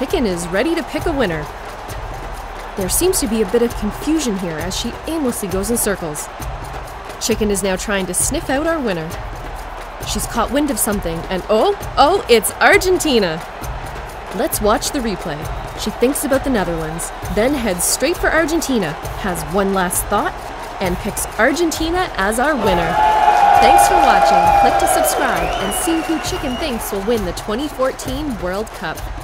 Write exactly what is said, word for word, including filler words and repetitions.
Chicken is ready to pick a winner. There seems to be a bit of confusion here as she aimlessly goes in circles. Chicken is now trying to sniff out our winner. She's caught wind of something and oh, oh, it's Argentina! Let's watch the replay. She thinks about the Netherlands, then heads straight for Argentina, has one last thought, and picks Argentina as our winner. Thanks for watching. Click to subscribe and see who Chicken thinks will win the twenty fourteen World Cup.